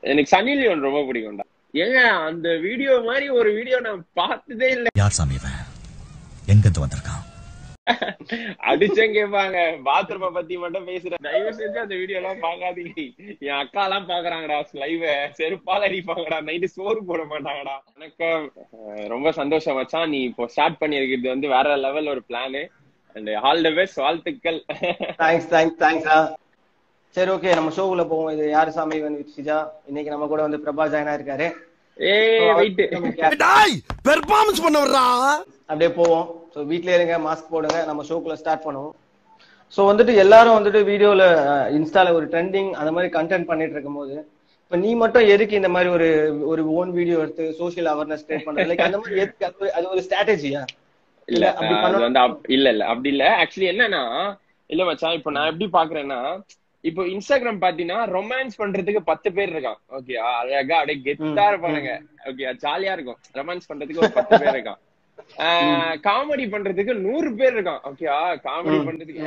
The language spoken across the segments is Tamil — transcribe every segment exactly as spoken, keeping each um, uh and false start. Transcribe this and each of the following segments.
எனக்கு சன்னி லியோன் ரொம்ப பிடிக்கும்டா. ஏங்க அந்த வீடியோ மாதிரி ஒரு வீடியோ நான் பார்த்ததே இல்ல. யார் சாமி இவன்? எங்க இருந்து வந்திருக்கான்? அடிச்சேன் கேட்பாங்க. பாத்ரூம பத்தி மட்டும் பேசுறேன். தயவு செஞ்சு அந்த வீடியோ எல்லாம் பாக்காதீங்க. என் அக்கா எல்லாம் பாக்குறாங்கடா லைவ். செருப்பால அடிப்பாங்கடா. நைட்டு சோறு போட மாட்டாங்கடா. எனக்கு ரொம்ப சந்தோஷம் மச்சான். நீ இப்போ ஸ்டார்ட் பண்ணிருக்கிறது வந்து வேற லெவல் ஒரு plan. And all the best. வாழ்த்துக்கள். தேங்க்ஸ் தேங்க்ஸ் தேங்க்ஸா. சரி ஓகே, நம்ம ஷோக்குள்ள போவோம். இது யாரு சாமி வந்து சிஜா. இன்னைக்கு நம்ம கூட வந்து பிரபா ஜாயினா இருக்காரு. ஏய் வெயிட். டேய் பெர்ஃபார்மன்ஸ் பண்ண வர்றா. அப்படியே போவோம். ஸோ வீட்லயே இருங்க, மாஸ்க் போடுங்க, நம்ம ஷோக்குள்ள ஸ்டார்ட் பண்ணுவோம். ஸோ வந்துட்டு எல்லாரும் வந்துட்டு வீடியோல இன்ஸ்டால ஒரு ட்ரெண்டிங் அந்த மாதிரி கண்டென்ட் பண்ணிட்டு இருக்கும் போது, இப்ப நீ மட்டும் எதுக்கு இந்த மாதிரி ஒரு ஒரு ஓன் வீடியோ எடுத்து சோசியல் அவேர்னஸ் கிரியேட் பண்றது? லைக் அந்த மாதிரி எதுக்கு? அது ஒரு ஸ்ட்ராட்டஜியா? இல்ல அது வந்து இல்ல இல்ல அப்படி இல்ல. ஆக்சுவலி என்னன்னா இல்ல மச்சான், இப்ப நான் எப்படி பாக்குறேன்னா, இப்போ இன்ஸ்டாகிராம் பாத்தீங்கன்னா ரொமான்ஸ் பண்றதுக்கு பத்து பேர் இருக்கான். ஓகே, அழகா அப்படியே கெத்தா இருப்பானுங்க. ஓகே, ஜாலியா இருக்கும். ரொமான்ஸ் பண்றதுக்கு ஒரு பத்து பேர் இருக்கான். காமெடி பண்றதுக்கு நூறு பேர் இருக்கான். ஓகேவா, காமெடி பண்றதுக்கு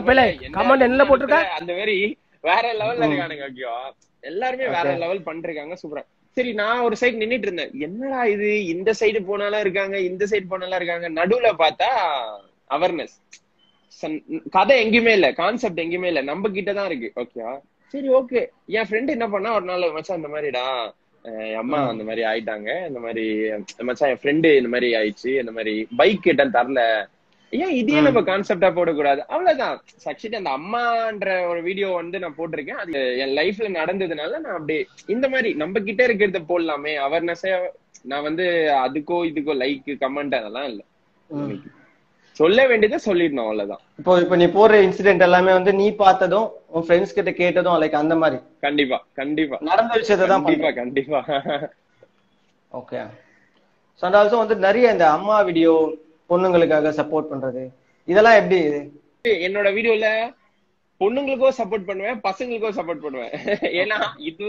அந்த மாதிரி வேற லெவல்ல இருக்கானுங்க. ஓகேவா, எல்லாருமே வேற லெவல் பண்றாங்க. சூப்பரா. சரி, நான் ஒரு சைடு நின்னுட்டு இருந்தேன். என்னடா இது, இந்த சைடு போனாலும் இருக்காங்க, இந்த சைடு போனாலும் இருக்காங்க. நடுவுல பார்த்தா அவேர்னஸ். கதை எங்கேயுமே இல்ல, கான்செப்ட் எங்கேயுமே இல்ல, நம்ம கிட்டதான் இருக்கு. ஓகேவா, சரி ஓகே. என் ஃப்ரெண்ட் என்ன பண்ணா, ஒரு நாள் மச்சான் இந்த மாதிரிடா அம்மா அந்த மாதிரி ஆயிட்டாங்க, இந்த மாதிரி மச்சான் என் ஃப்ரெண்டு இந்த மாதிரி ஆயிடுச்சு, இந்த மாதிரி பைக் கேட்டேன் தரல, ஏன் இதையே நம்ம கான்செப்டா போடக்கூடாது? அவ்வளவுதான். ஆக்சுவலி அந்த அம்மான்ற ஒரு வீடியோ வந்து நான் போட்டிருக்கேன். அது என் லைஃப்ல நடந்ததுனால நான் அப்படியே இந்த மாதிரி நம்ம கிட்ட இருக்கிறத போடலாமே, அவேர்னஸா. நான் வந்து அதுக்கோ இதுக்கோ லைக் கமெண்ட் அதெல்லாம் இல்ல, சொல்ல வேண்டியதை சொல்லிடணும், அவ்வளவுதான். இப்போ இப்ப நீ போடுற இன்சிடென்ட் எல்லாமே வந்து நீ பார்த்ததும் உன் ஃப்ரெண்ட்ஸ் கிட்ட கேட்டதும் லைக் அந்த மாதிரி? கண்டிப்பா கண்டிப்பா நடந்த விஷயத்தை தான். கண்டிப்பா கண்டிப்பா. ஓகே. சோ அண்ட் ஆல்சோ வந்து நிறைய இந்த அம்மா வீடியோ பொண்ணுங்களுக்காக சப்போர்ட் பண்றது, இதெல்லாம் எப்படி? என்னோட வீடியோல பொண்ணுங்களுக்கும் சப்போர்ட் பண்ணுவேன், பசங்களுக்கும் சப்போர்ட் பண்ணுவேன். ஏன்னா இது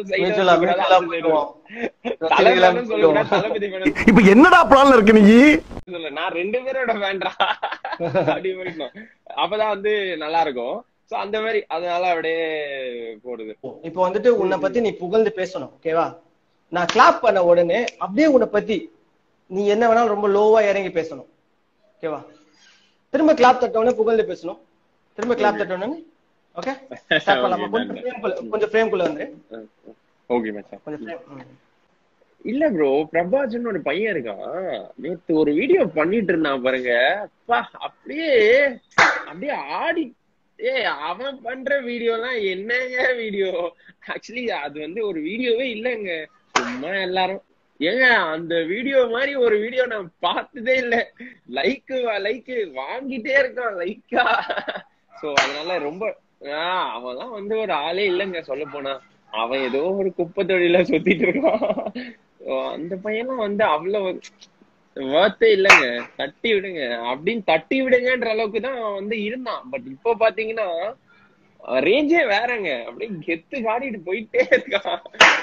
இப்ப என்னடா பிளான்ல இருக்கு நீ? நான் ரெண்டு பேரோட வேண்டாம் அப்படி போயிடணும், அப்பதான் வந்து நல்லா இருக்கும். சோ அந்த மாதிரி அதனால அப்படியே போடுது. இப்போ வந்துட்டு உன்னை பத்தி நீ புகழ்ந்து பேசணும். ஓகேவா, நான் கிளாப் பண்ண உடனே அப்படியே உன்னை பத்தி நீ என்ன வேணாலும் ரொம்ப லோவா இறங்கி பேசணும். ஓகேவா, திரும்ப கிளாப் தட்டவனே புகழ்ந்து பேசணும், திரும்ப கிளாப் தட்டவனே. ஓகே, ஸ்டார்ட் பண்ணலாமா? கொஞ்சம் ஃப்ரேம்குள்ள கொஞ்சம் ஃப்ரேம்குள்ள வந்து. ஓகே மச்சான். கொஞ்சம் ஃப்ரேம். இல்ல ப்ரோ, பிரபாஜன் ஒரு பையன் இருக்கான். நேத்து ஒரு வீடியோ பண்ணிட்டு இருந்தான் பாருங்க, அப்பா அப்படியே அப்படியே ஆடி. ஏ அவன் பண்ற வீடியோ எல்லாம் என்னங்க வீடியோ? ஆக்சுவலி அது வந்து ஒரு வீடியோவே இல்லைங்க, சும்மா எல்லாரும். ஏங்க அந்த வீடியோ மாதிரி ஒரு வீடியோ நான் பார்த்ததே இல்ல. லைக் லைக் வாங்கிட்டே இருக்கான் லைக்கா. சோ அதனால ரொம்ப ஆஹ் அவன்லாம் வந்து ஒரு ஆளே இல்லைங்க சொல்ல போனா. அவன் ஏதோ ஒரு குப்பை தொழில சுத்திட்டு இருக்கான். அந்த பையனும் வந்து அவ்வளவு வர்த்தே இல்லைங்க. தட்டி விடுங்க அப்படின்னு தட்டி விடுங்கன்ற அளவுக்கு தான் வந்து இருந்தான். பட் இப்போ பாத்தீங்கன்னா ரேஞ்சே வேறங்க, அப்படியே கெத்து காட்டிட்டு போயிட்டே இருக்கான்.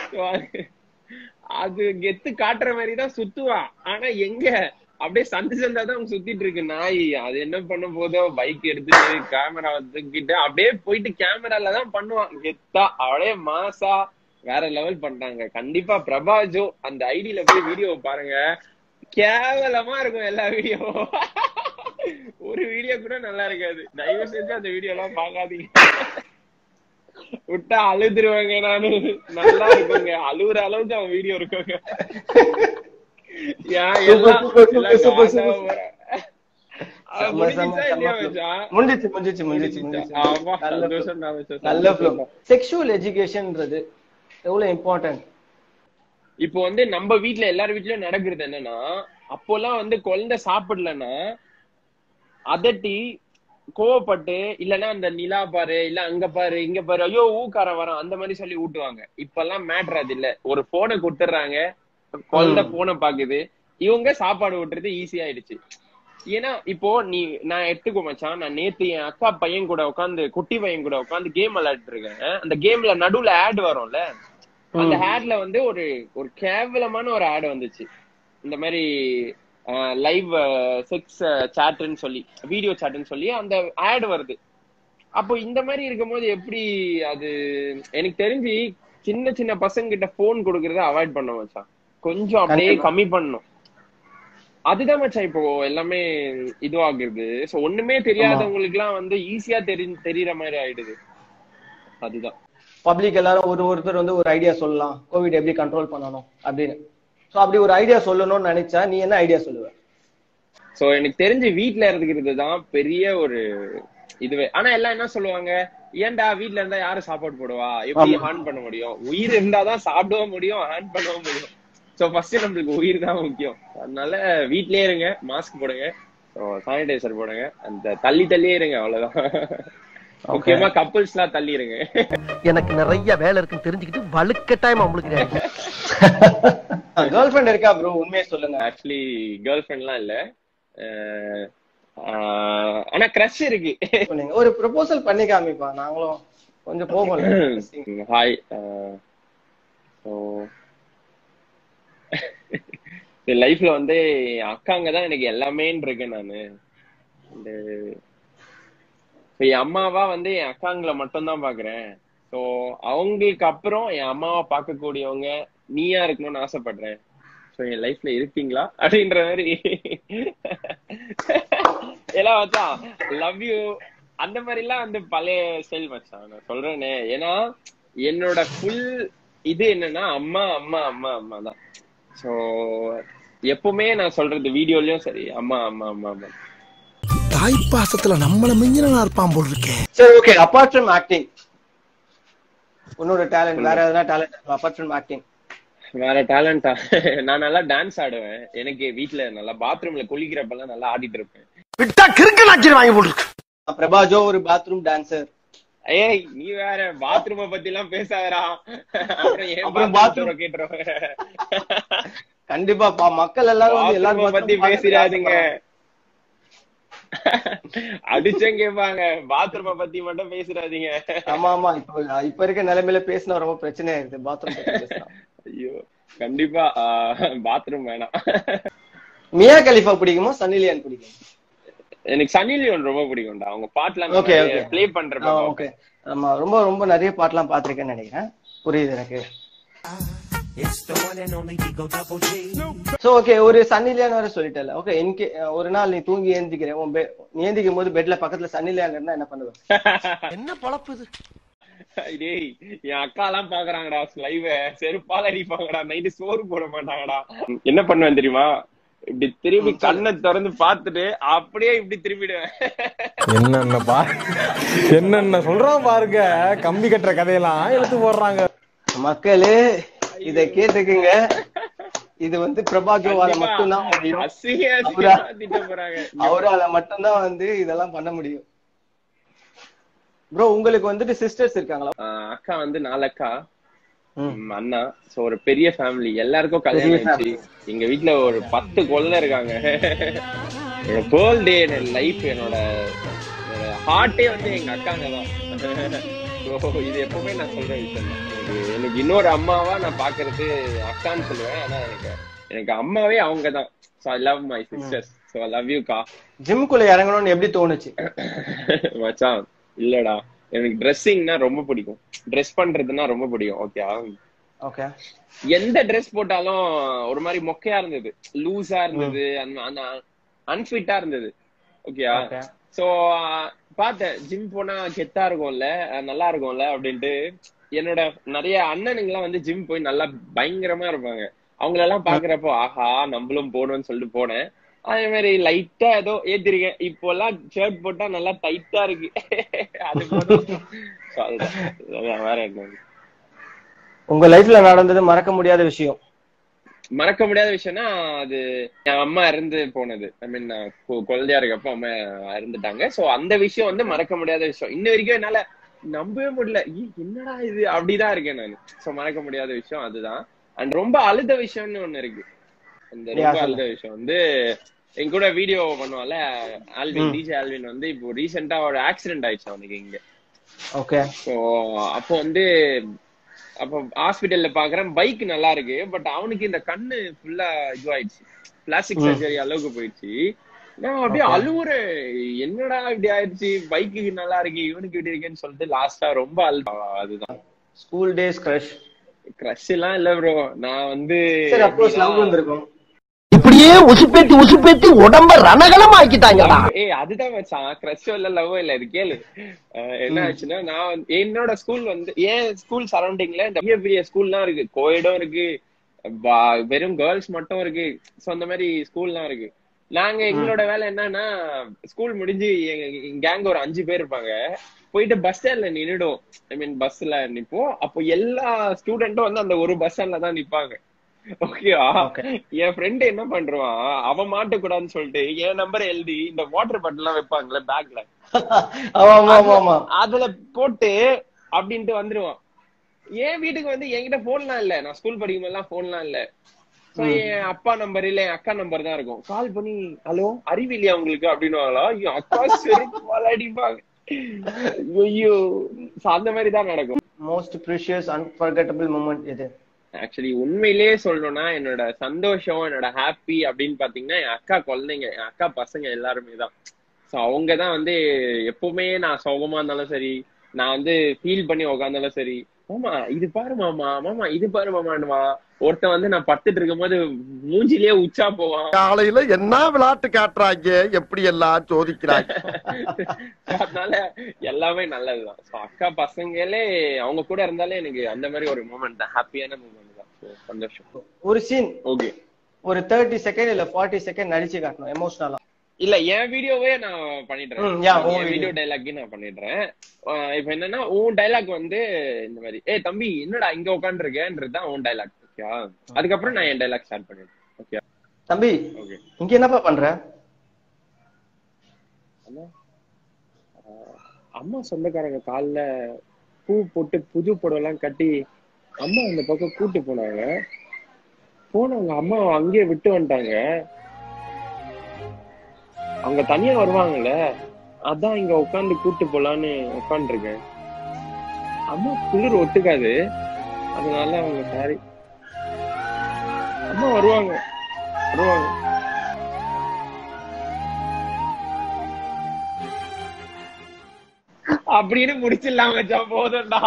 அது கெத்து காட்டுற மாதிரிதான் சுத்துவான். ஆனா எங்க அப்படியே சந்து சந்தா தான் சுத்திட்டு இருக்கு நாய். அது என்ன பண்ண போதோ, பைக் எடுத்துட்டு கேமரா தூக்கிட்டு அப்படியே போயிட்டு கேமரால தான் பண்ணுவான் கெத்தா. அப்படியே மாசா வேற லெவல் பண்றாங்க. கண்டிப்பா பிரபாஜோ அந்த ஐடியில போய் வீடியோ பாருங்க, கேவலமா இருக்கும் எல்லா வீடியோ. ஒரு வீடியோ கூட நல்லா இருக்காது. தயவு செஞ்சு அந்த வீடியோ எல்லாம் பாக்காதீங்க, விட்டா அழுதுருவாங்க. நானு நல்லா இருக்குங்க, அழுகுற அளவுக்கு அவன் வீடியோ இருக்குங்க. செக்சுவல் எஜுகேஷன்ன்றது எவ்வளவு இம்பார்ட்டன்ட்? இப்போ வந்து நம்ம வீட்டுல எல்லார் வீட்லயும் நடக்கிறது என்னன்னா, அப்போல்லாம் வந்து குழந்தை சாப்பிடலன்னா அதட்டி கோவப்பட்டு, இல்லன்னா அந்த நிலா பாரு, இல்ல அங்க பாரு இங்க பாரு, ஐயோ ஊக்கார வரான் அந்த மாதிரி சொல்லி ஊட்டுவாங்க. இப்ப எல்லாம் மேட்ரு அது இல்ல. ஒரு போனை கொடுத்துடுறாங்க, குழந்தை போனை பாக்குது, இவங்க சாப்பாடு ஊட்டுறது ஈஸி ஆயிடுச்சு. ஏன்னா இப்போ நீ நான் எடுத்துக்கோ மச்சான், நான் நேத்து என் அக்கா பையன் கூட உட்காந்து குட்டி பையன் கூட உட்காந்து கேம் விளையாட்டு இருக்கேன். அந்த கேம்ல நடுவுல ஆட் வரும்ல, அந்த ஆட்ல வந்து ஒரு ஒரு கேவலமான ஒரு ஆட் வந்துச்சு. இந்த மாதிரி லைவ் செக்ஸ் சாட்னு சொல்லி, வீடியோ சாட்னு சொல்லி அந்த ஆட் வருது. அப்போ இந்த மாதிரி இருக்கும்போது எப்படி அது எனக்கு தெரிஞ்சு சின்ன சின்ன பசங்க கிட்ட போன் கொடுக்கறத அவாய்ட் பண்ண மச்சான். கொஞ்சம் அப்படியே கம்மி பண்ணணும். அதுதான் மச்சான் இப்போ எல்லாமே இதுவாகுது. சோ ஒண்ணுமே தெரியாதவங்களுக்கு எல்லாம் வந்து ஈஸியா தெரி தெரியற மாதிரி ஆயிடுது. அதுதான் பப்ளிக் எல்லாரும் ஒரு ஒருத்தர் வந்து ஒரு ஐடியா சொல்லலாம், கோவிட் எப்படி கண்ட்ரோல் பண்ணணும் அப்படின்னு. சோ அப்படி ஒரு ஐடியா சொல்லணும்னு நினைச்சா நீ என்ன ஐடியா சொல்லுவ? சோ எனக்கு தெரிஞ்சு வீட்டுல இருந்துக்கிறது தான் பெரிய ஒரு இதுவே. ஆனா எல்லாம் என்ன சொல்லுவாங்க, ஏன்டா வீட்டுல இருந்தா யாரு சாப்பாடு போடுவா, எப்படி ஹேண்ட் பண்ண முடியும்? உயிர் இருந்தாதான் சாப்பிடவும் முடியும், ஹேண்ட் பண்ணவும் முடியும். சோ ஃபர்ஸ்ட் நம்மளுக்கு உயிர் தான் முக்கியம். அதனால வீட்லயே இருங்க, மாஸ்க் போடுங்க, சானிடைசர் போடுங்க, அந்த தள்ளி தள்ளியே இருங்க, அவ்வளவுதான். முக்கியமா கப்புள்ஸ் எல்லாம் தள்ளி இருங்க. எனக்கு நிறைய வேலை இருக்குன்னு தெரிஞ்சுக்கிட்டு வலுக்கட்டாயமா உங்களுக்கு கேர்ள் ஃப்ரெண்ட் இருக்கா ப்ரோ? உண்மையை சொல்லுங்க. ஆக்சுவலி கேர்ள் ஃப்ரெண்ட் எல்லாம் இல்ல, ஆனா கிரஷ் இருக்கு. ஒரு ப்ரொபோசல் பண்ணி காமிப்பா, நாங்களும் கொஞ்சம் போகல. ஹாய், லைஃப்ல வந்து அக்காங்க தான் எனக்கு எல்லாமேன்னு இருக்கேன் நானு. என் அம்மாவா வந்து என் அக்காங்களை மட்டும் தான் பாக்குறேன். சோ அவங்களுக்கு அப்புறம் என் அம்மாவை பார்க்கக்கூடியவங்க நீயா இருக்கணும்னு ஆசைப்படுறேன். சோ என் லைஃப்ல இருக்கீங்களா அப்படின்ற மாதிரி எல்லாம் வச்சா லவ் யூ அந்த மாதிரி எல்லாம் வந்து பழைய ஸ்டைல் மச்சான் நான் சொல்றேனே. ஏன்னா என்னோட ஃபுல் இது என்னன்னா அம்மா அம்மா அம்மா அம்மா தான். சோ எப்பவுமே நான் சொல்றது வீடியோலயும் சரி, அம்மா அம்மா அம்மா அம்மா. தாய் பாசத்துல நம்மள மிஞ்சினா இருப்பான் போல் இருக்கேன். சரி, ஓகே. அபார்ட் ஃப்ரம் ஆக்டிங் உன்னோட டேலண்ட் வேற எதனா டேலண்ட்? அபார்ட் ஃப்ரம் ஆக்டிங் வேற டேலண்டா? நான் நல்லா டான்ஸ் ஆடுவேன். எனக்கு வீட்டுல நல்லா பாத்ரூம்ல குளிக்கிறப்பெல்லாம் நல்லா ஆடிட்டு இருப்பேன். விட்டா கிறுக்கு நாச்சி வாங்கி போட்டுருக்கு. பிரபாஜோ ஒரு பாத்ரூம் டான்சர். ஏய் நீ வேற பாத்ரூம பத்தி எல்லாம் பேசாதடா. அப்புறம் பாத்ரூம் கேட்டுறோம். கண்டிப்பா மக்கள் எல்லாரும் எல்லாரும் பத்தி பேசிடாதீங்க, அடிச்சேன் கேட்பாங்க. பாத்ரூம பத்தி மட்டும் பேசிடாதீங்க. ஆமா ஆமா, இப்ப இப்ப இருக்க நிலைமையில பேசினா ரொம்ப பிரச்சனையா இருக்கு பாத்ரூம். ஐயோ கண்டிப்பா பாத்ரூம் வேணாம். மியா கலிஃபா பிடிக்குமா சன்னி லியோன் பிடிக்குமா? எனக்கு சன்னி லியோன் ரொம்ப பிடிக்கும்டா. அவங்க பாட்டுலாம் ப்ளே பண்றப்ப. ஓகே, ஆமா ரொம்ப ரொம்ப நிறைய பாட்டுலாம் பாத்திருக்கேன்னு நினைக்கிறேன். புரியுது எனக்கு. சோ ஓகே, ஒரு சன்னி லியோன் வர சொல்லிட்டல. ஓகே, இன்கே ஒரு நாள் நீ தூங்கி ஏந்திக்கிறேன், நீ ஏந்திக்கும் போது பெட்ல பக்கத்துல சன்னி லியோன் இருந்தா என்ன பண்ணுவ? என்ன பழப்பு இது? டேய் என் அக்கா எல்லாம் பாக்குறாங்கடா லைவ், செருப்பால அடிப்பாங்கடா, நைட்டு சோறு போட மாட்டாங்கடா. என்ன பண்ணுவேன் தெரியுமா? இப்படி திரும்பி கண்ணை திறந்து பாத்துட்டு அப்படியே இப்படி திரும்பிடுவேன். என்னென்ன பா என்னென்ன சொல்றான் பாருங்க, கம்பி கட்டுற கதையெல்லாம் எடுத்து போடுறாங்க. மக்களே இத கேட்டுக்குங்க, இது வந்து பிரபாஜோவால மட்டும்தான் முடியும். அவரால மட்டும்தான் வந்து இதெல்லாம் பண்ண முடியும். ப்ரோ உங்களுக்கு வந்துட்டு சிஸ்டர்ஸ் இருக்காங்களா? அக்கா வந்து நாலு அக்கா, அண்ணா. சோ ஒரு பெரிய ஃபேமிலி, எல்லாருக்கும் கல்யாணம் ஆயிடுச்சு. எங்க வீட்டுல ஒரு பத்து குழந்தை இருக்காங்க. என்னோட பேர்ல் டே, என்னோட லைஃப், என்னோட ஹார்ட்டே வந்து எங்க அக்காங்க தான். இது எப்பவுமே நான் சொல்ற விஷயம் தான். எனக்கு இன்னொரு அம்மாவா நான் பாக்குறது அக்கான்னு சொல்லுவேன். ஆனா எனக்கு எனக்கு அம்மாவே அவங்க தான். So I love my sisters. So I love you கா. ஜிம்குள்ள இறங்கணும்னு எப்படி தோணுச்சு மச்சான்? இல்லடா, எனக்கு ட்ரெஸ்ஸிங்னா ரொம்ப பிடிக்கும், ட்ரெஸ் பண்றதுன்னா ரொம்ப பிடிக்கும். ஓகே ஓகே, எந்த ட்ரெஸ் போட்டாலும் ஒரு மாதிரி மொக்கையா இருந்தது, லூஸா இருந்தது, அந்த அன்ஃபிட்டா இருந்தது. ஓகேயா? சோ பார்த்தேன் ஜிம் போனா கெத்தா இருக்கும்ல, நல்லா இருக்கும்ல அப்படின்ட்டு. என்னோட நிறைய அண்ணனுங்க எல்லாம் வந்து ஜிம் போய் நல்லா பயங்கரமா இருப்பாங்க. அவங்களெல்லாம் பாக்குறப்போ ஆஹா நம்மளும் போகணும்னு சொல்லிட்டு போனேன். அதே மாதிரி லைட்டா ஏதோ ஏத்திருக்கேன். இப்போ எல்லாம் ஷர்ட் போட்டா நல்லா டைட்டா இருக்கு. அது வேற என்ன? உங்க லைஃப்ல நடந்தது மறக்க முடியாத விஷயம்? மறக்க முடியாத விஷயம்னா அது என் அம்மா இறந்து போனது. ஐ மீன் குழந்தையா இருக்கப்போ அம்மா இறந்துட்டாங்க. சோ அந்த விஷயம் வந்து மறக்க முடியாத விஷயம். இன்ன வரைக்கும் என்னால நம்பவே முடியல, என்னடா இது அப்படிதான் இருக்கேன் நான். சோ மறக்க முடியாத விஷயம் அதுதான். அண்ட் ரொம்ப அழுத விஷயம்னு ஒண்ணு இருக்கு. அந்த ரொம்ப அழுத விஷயம் வந்து என் கூட வீடியோ பண்ணுவால ஆல்வின், டிஜே ஆல்வின் வந்து இப்போ ரீசெண்டா ஒரு ஆக்சிடென்ட் ஆயிடுச்சு அவனுக்கு இங்க. ஓகே. சோ அப்போ வந்து அப்ப ஹாஸ்பிட்டல்ல பாக்குறேன், பைக் நல்லா இருக்கு, பட் அவனுக்கு இந்த கண்ணு ஃபுல்லா இதுவாயிடுச்சு, பிளாஸ்டிக் சர்ஜரி அளவுக்கு போயிடுச்சு. நான் அப்படியே அழுவுற, என்னடா இப்படி ஆயிடுச்சு, பைக்கு நல்லா இருக்கு இவனுக்கு இப்படி இருக்குன்னு சொல்லிட்டு லாஸ்டா ரொம்ப அழுவா. அதுதான் ஸ்கூல் டேஸ் கிரஷ். கிரஷ் எல்லாம் இல்ல ப்ரோ. நான் வந்து சரி அப்ரோச் லவ் வந்திருக்கும். இப்படியே உசுப்பேத்தி உசுப்பேத்தி உடம்ப ரணகலம் ஆக்கிட்டாங்கடா. ஏய் அதுதான் மச்சான், கிரஷ் இல்ல லவ் இல்ல. இது கேளு. என்ன ஆச்சுன்னா, நான் வந்து என்னோட ஸ்கூல் வந்து ஏன் ஸ்கூல் சரௌண்டிங்ல இந்த பெரிய பெரிய ஸ்கூல்லாம் இருக்கு. கோயடும் இருக்கு, வெறும் கேர்ள்ஸ் மட்டும் இருக்கு. சோ அந்த மாதிரி ஸ்கூல்லாம் இருக்கு. நாங்க எங்களோட வேலை என்னன்னா, ஸ்கூல் முடிஞ்சு கேங் ஒரு அஞ்சு பேர் இருப்பாங்க. போயிட்டு பஸ் ஸ்டாண்ட்ல நின்னுடும். ஐ மீன் பஸ்ல நிப்போம். அப்போ எல்லா ஸ்டூடெண்ட்டும் வந்து அந்த ஒரு பஸ் ஸ்டாண்ட்ல தான் நிப்பாங்க. ஓகேவா? என் ஃப்ரெண்ட் என்ன பண்றான், அவன் மாட்டக்கூடாதுன்னு சொல்லிட்டு என் நம்பர் எழுதி இந்த வாட்டர் பாட்டில் எல்லாம் வைப்பாங்கல்ல பேக்ல, அதுல போட்டு அப்படின்ட்டு வந்துருவான். என் வீட்டுக்கு வந்து என்கிட்ட போன்லாம் இல்ல, நான் ஸ்கூல் படிக்கும் போதெல்லாம் போன்லாம் இல்ல. சோ என் அப்பா நம்பர் இல்ல என் அக்கா நம்பர் தான் இருக்கும். கால் பண்ணி ஹலோ அறிவில்லையா உங்களுக்கு அப்படின்னுவாங்களா, அக்கா செருப்பால அடிப்பாங்க. ஐயோ, அந்த மாதிரி தான் நடக்கும். மோஸ்ட் ப்ரீஷியஸ் அன்ஃபர்கெட்டபிள் மொமெண்ட் எது? ஆக்சுவலி உண்மையிலேயே சொல்லணும்னா, என்னோட சந்தோஷம், என்னோட ஹாப்பி அப்படின்னு பாத்தீங்கன்னா, என் அக்கா குழந்தைங்க, என் அக்கா பசங்க எல்லாருமே தான். சோ அவங்கதான் வந்து எப்பவுமே நான் சோகமா இருந்தாலும் சரி, நான் வந்து ஃபீல் பண்ணி உக்காந்தாலும் சரி, மாமா இது பாரு மாமா, மாமா இது பாரு மாமான்னுவா. ஒருத்தன் வந்து நான் படுத்துட்டு இருக்கும் போது மூஞ்சிலேயே உச்சா போவான். காலையில என்ன விளையாட்டு காட்டுறாங்க, எப்படி எல்லாம் சோதிக்கிறாங்க. அதனால எல்லாமே நல்லதுதான். சோ அக்கா பசங்களே அவங்க கூட இருந்தாலே எனக்கு அந்த மாதிரி ஒரு மூமெண்ட் தான், ஹாப்பியான மூமெண்ட் தான். சந்தோஷம். ஒரு சீன் ஓகே, ஒரு தேர்ட்டி செகண்ட் இல்ல ஃபார்ட்டி செகண்ட் நடிச்சு காட்டணும் எமோஷனலா. இல்ல என் வீடியோவே நான் பண்ணிடுறேன், வீடியோ டைலாக் நான் பண்ணிடுறேன். இப்ப என்னன்னா, உன் டைலாக் வந்து இந்த மாதிரி, ஏ தம்பி என்னடா இங்க உட்காந்து இருக்கேன்றதுதான் உன் டைலாக். ஓகே, அதுக்கப்புறம் நான் என் டைலாக் ஸ்டார்ட் பண்ணிடுறேன். ஓகே தம்பி, இங்க என்னப்பா பண்ற? அம்மா சொந்தக்காரங்க காலைல பூ போட்டு புது புடவெல்லாம் கட்டி அம்மா அந்த பக்கம் கூட்டு போனாங்க. போனவங்க அம்மா அங்கேயே விட்டு வந்துட்டாங்க. அவங்க தனியா வருவாங்கல்ல, அதான் இங்க உட்காந்து கூட்டு போலான்னு உட்காந்துருக்கேன். அம்மா குளிர் ஒத்துக்காது, அதனால அவங்க சாரி. அம்மா வருவாங்க வருவாங்க அப்படின்னு முடிச்சிடலாம் மச்சான், போதும்டா.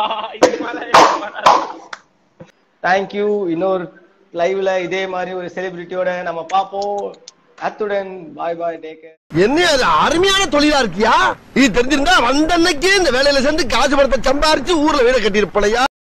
தேங்க்யூ. இன்னொரு லைவ்ல இதே மாதிரி ஒரு செலிபிரிட்டியோட நம்ம பாப்போம். அத்துடன் பாய் பாய், டேக் கேர். என்ன அது அருமையான தொழிலா இருக்கியா? இது தெரிஞ்சிருந்தா வந்த அன்னைக்கே இந்த வேலையில சேர்ந்து காசு படத்தை சம்பாரிச்சு ஊர்ல வீட கட்டியிருப்பலையா.